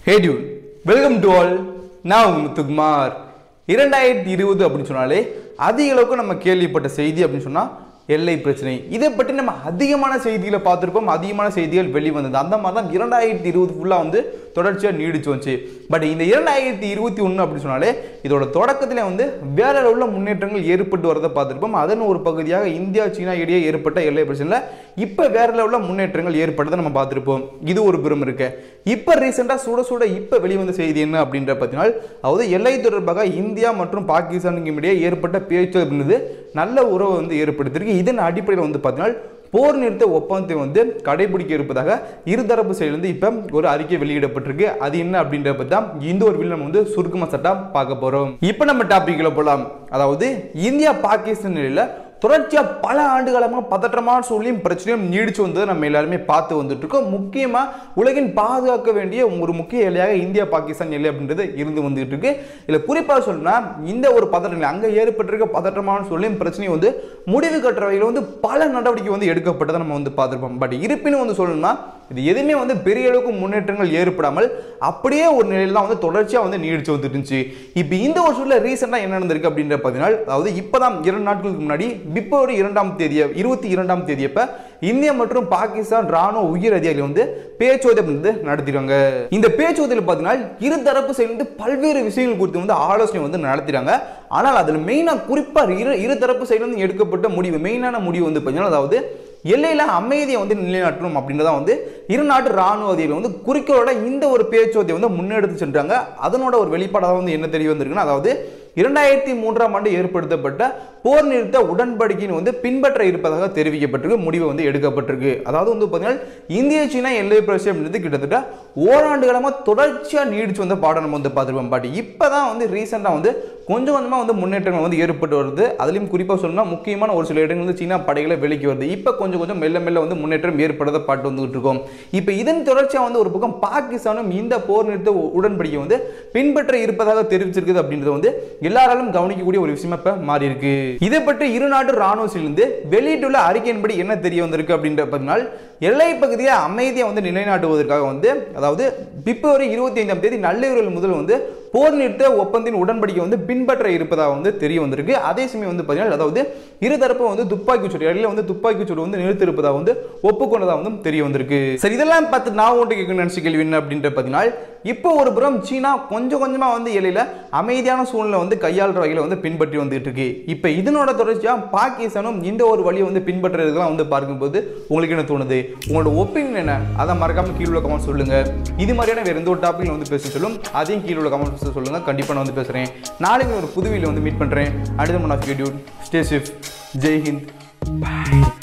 Hey dude, welcome to all. நான் முத்துக்குமார். 2020 அப்படின்னு சொன்னாலே அதிக அளவுக்கு நம்ம கேள்விப்பட்ட செய்தி அப்படின்னு சொன்னா எல்லை பிரச்சனை. இதை பற்றி நம்ம அதிகமான செய்திகளை பார்த்துருப்போம், அதிகமான செய்திகள் வெளிவந்தது. அந்த மாதிரி தான் 2020 ஃபுல்லாக வந்து தொடர்ச்சியாக நீடிச்சு வந்துச்சு. பட் இந்த 2021 அப்படின்னு சொன்னாலே இதோட தொடக்கத்தில் வந்து வேற அளவில் முன்னேற்றங்கள் ஏற்பட்டு வரதை பார்த்துருப்போம். அதன் ஒரு பகுதியாக இந்தியா சீனா இடையே ஏற்பட்ட எல்லை பிரச்சனையில் இப்போ வேற லெவலில் முன்னேற்றங்கள் ஏற்பட்டதை நம்ம பார்த்துருப்போம். இது ஒரு புறம் இருக்கு. இப்போ ரீசெண்டாக சுட இப்போ வெளிவந்த செய்தி என்ன அப்படின்ற பார்த்தீங்கன்னா, அதாவது எல்லை தொடர்பாக இந்தியா மற்றும் பாகிஸ்தானுக்கு இடையே ஏற்பட்ட பேச்சு அப்படின்றது நல்ல உறவை வந்து ஏற்படுத்தியிருக்கு. இதன் அடிப்படையில் வந்து பார்த்தீங்கன்னா போர் நிறுத்த ஒப்பந்தத்தை வந்து கடைபிடிக்க இருப்பதாக இருதரப்பு சைடிலிருந்து இப்போ ஒரு அறிக்கை வெளியிடப்பட்டிருக்கு. அது என்ன அப்படின்றத தான் இந்த ஒரு வீடியோல நம்ம வந்து சுருக்கமா சட்டா பார்க்க போறோம். இப்போ நம்ம டாபிக்ல போலாம். அதாவது இந்தியா பாகிஸ்தான் நிலையில தொடர்ச்சியா பல ஆண்டுகாலமாக பதற்றமான சூழ்நிலையும் பிரச்சனையும் நீடிச்சு வந்ததை நம்ம எல்லாருமே பார்த்து வந்துட்டு இருக்கோம். முக்கியமா உலகின் பாதுகாக்க வேண்டிய ஒரு முக்கிய எல்லையாக இந்தியா பாகிஸ்தான் எல்லை அப்படின்றது இருந்து வந்துட்டு இருக்கு. இதுல குறிப்பாக சொல்லணும்னா இந்த ஒரு பதற்றம் அங்க ஏற்பட்டிருக்க பதற்றமான சூழ்நிலையும் பிரச்சனையும் வந்து முடிவு கட்டுற வகையில் வந்து பல நடவடிக்கை வந்து எடுக்கப்பட்டதை நம்ம வந்து பார்த்திருப்போம். பட் இருப்பினும் வந்து சொல்லணும்னா இது எதுவுமே வந்து பெரிய அளவுக்கு முன்னேற்றங்கள் ஏற்படாமல் அப்படியே ஒரு நிலையில தான் வந்து தொடர்ச்சியா வந்து நீடிச்சு வந்துட்டு இருந்துச்சு. இப்போ இந்த ஒரு சூழ்நிலை ரீசெண்டா என்ன நடந்திருக்கு அப்படின்ற பார்த்தீங்கன்னா, அதாவது இப்பதான் 2 நாட்களுக்கு முன்னாடி பிப்ரவரி 22ஆம் தேதி இந்தியா மற்றும் பாகிஸ்தான் ராணுவ உயர் அதிகாரிகள் வந்து பேச்சுவார்த்தை நடத்திடுவாங்க. இந்த பேச்சுவார்த்தையில் பார்த்தீங்கன்னா இருதரப்பு சேர்ந்து பல்வேறு விஷயங்கள் குறித்து வந்து ஆலோசனை வந்து நடத்திடுறாங்க. ஆனால் அதில் மெயினாக குறிப்பாக இருதரப்பு சைடிலிருந்து எடுக்கப்பட்ட முடிவு, மெயினான முடிவு வந்து பார்த்தீங்கன்னா, அதாவது எல்லையில அமைதியை வந்து நிலைநாட்டணும் அப்படின்றத வந்து இரு நாட்டு ராணுவ அதிகாரிகள் வந்து குறிக்கோளோட இந்த ஒரு பேச்சுவார்த்தை வந்து முன்னெடுத்து சென்றாங்க. அதனோட ஒரு வெளிப்பாடாக வந்து என்ன தெரிய வந்திருக்குன்னா, அதாவது 2003ஆம் ஆண்டு ஏற்படுத்தப்பட்ட போர் நிறுத்த உடன்படிக்கையின் வந்து பின்பற்ற இருப்பதாக தெரிவிக்கப்பட்டிருக்கு, முடிவு வந்து எடுக்கப்பட்டிருக்கு. அதாவது வந்து பார்த்தீங்கன்னா இந்திய சீனா எல்லை பிரச்சனை அப்படின்றது கிட்டத்தட்ட ஓராண்டு காலமாக தொடர்ச்சியாக நீடிச்சு வந்த பாடம் நம்ம வந்து பார்த்துருப்போம். பட் இப்போதான் வந்து ரீசெண்டாக வந்து கொஞ்சம் கொஞ்சமாக வந்து முன்னேற்றங்கள் வந்து ஏற்பட்டு வருது. அதுலேயும் குறிப்பாக சொல்லணும்னா முக்கியமான ஒரு சில இடங்கள் வந்து சீனா படைகளை விலக்கி வருது. இப்போ கொஞ்சம் மெல்ல வந்து முன்னேற்றம் ஏற்படுறதை பார்த்து வந்துகிட்டு இருக்கோம். இப்போ இதன் தொடர்ச்சியாக வந்து ஒரு பக்கம் பாகிஸ்தானும் இந்த போர் நிறுத்த உடன்படிக்கை வந்து பின்பற்ற இருப்பதாக தெரிவிச்சிருக்குது அப்படின்றது வந்து எல்லாராலும் கவனிக்கக்கூடிய ஒரு விஷயமா இப்ப மாறி இருக்கு. இதை பற்றி இரு நாட்டு ராணுவத்திலிருந்து வெளியிட்டுள்ள அறிக்கையின்படி என்ன தெரிய வந்திருக்கு அப்படின்ற பார்த்தீங்கன்னா, எல்லை பகுதியை அமைதியை வந்து நிலைநாட்டுவதற்காக வந்து அதாவது பிப்ரவரி 25ஆம் தேதி நள்ளிரவு முதல் வந்து போர் நிறுத்த ஒப்பந்தின் உடன்படிக்கை வந்து பின்பற்ற இருப்பதாக வந்து தெரிய வந்திருக்கு. அதே சமயம் வந்து பார்த்தீங்கன்னா, அதாவது இருதரப்பு வந்து துப்பாக்கிச்சூடு இடையில வந்து துப்பாக்கிச்சூடு வந்து நிறுத்தி இருப்பதாக வந்து ஒப்புக்கொண்டதாக வந்து தெரிய வந்திருக்கு. சரி, இதெல்லாம் பார்த்து நான் ஒன்று கேட்க நினைச்ச கேள்வி என்ன அப்படின்ற பார்த்தீங்கன்னா, இப்போ ஒரு புறம் சீனா கொஞ்சமா வந்து எல்லையில அமைதியான சூழ்நிலை வந்து கையாளுற வகையில் வந்து பின்பற்றி வந்துட்டு இருக்கு. இப்போ இதனோட தொடர்ச்சியா பாகிஸ்தானும் இந்த ஒரு வழியை வந்து பின்பற்றுறதுலாம் வந்து பார்க்கும்போது உங்களுக்கு என்ன தோணுது? உங்களோட ஒப்பீனியன் என்ன? அதை மறக்காம கீழே உள்ள கமெண்ட் சொல்லுங்க. இது மாதிரியான வேற எந்த ஒரு டாபிக்ல வந்து பேச சொல்லும் அதையும் கீழே உள்ள கமெண்ட் சொல்லுங்க. கண்டிப்பா நான் வந்து பேசுறேன். நாளைக்கு ஒரு புது வீடியோல வந்து மீட் பண்றேன். அடுத்த மணி ஆஃப் யூ. Stay safe. ஜெய் ஹிந்த். பை.